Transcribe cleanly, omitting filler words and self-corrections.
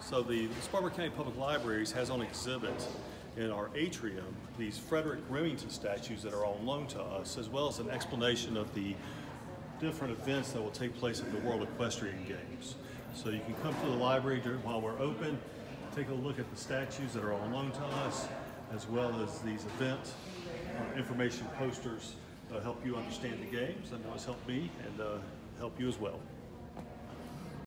So the Spartanburg County Public Libraries has on exhibit in our atrium these Frederick Remington statues that are on loan to us, as well as an explanation of the different events that will take place at the World Equestrian Games. So you can come to the library while we're open, take a look at the statues that are on loan to us, as well as these event information posters to help you understand the games. I know it's helped me and help you as well.